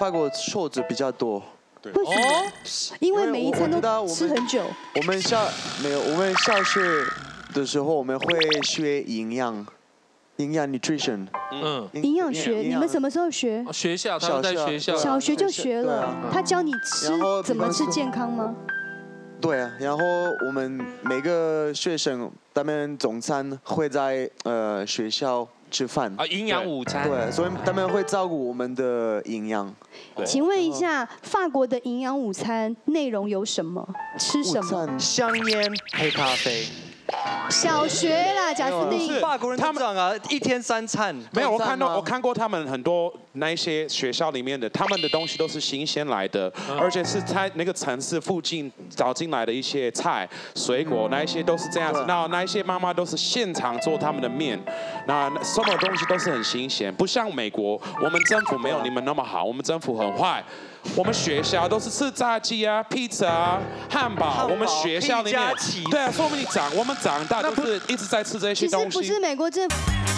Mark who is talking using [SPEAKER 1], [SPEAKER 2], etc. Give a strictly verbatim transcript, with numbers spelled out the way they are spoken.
[SPEAKER 1] 法国瘦子比较多。
[SPEAKER 2] 对。
[SPEAKER 3] 为什么？因为每一餐都吃很久。
[SPEAKER 1] 我们小没有，我们小学的时候我们会学营养。 营养 nutrition，
[SPEAKER 3] 嗯，营养学，你们什么时候学？
[SPEAKER 4] 学校，他们在学校，
[SPEAKER 3] 小学就学了。他教你吃怎么吃健康吗？
[SPEAKER 1] 对啊，然后我们每个学生他们中餐会在呃学校吃饭
[SPEAKER 4] 啊，营养午餐。
[SPEAKER 1] 对，所以他们会照顾我们的营养。
[SPEAKER 3] 请问一下，法国的营养午餐内容有什么？吃什么？
[SPEAKER 5] 香烟、黑咖啡。
[SPEAKER 3] 小学啦，贾斯汀。
[SPEAKER 5] 法国人他们讲啊，一天三餐。
[SPEAKER 2] 没有，我看到我看过他们很多那一些学校里面的，他们的东西都是新鲜来的，而且是在那个城市附近找进来的一些菜、水果，那一些都是这样子。那那一些妈妈都是现场做他们的面，那什么东西都是很新鲜，不像美国，我们政府没有你们那么好，我们政府很坏。 我们学校都是吃炸鸡啊、披萨啊、汉堡。我们学校里面，对啊，说明你长，我们长大都是一直在吃这些东西。
[SPEAKER 3] 其实不是美国政府。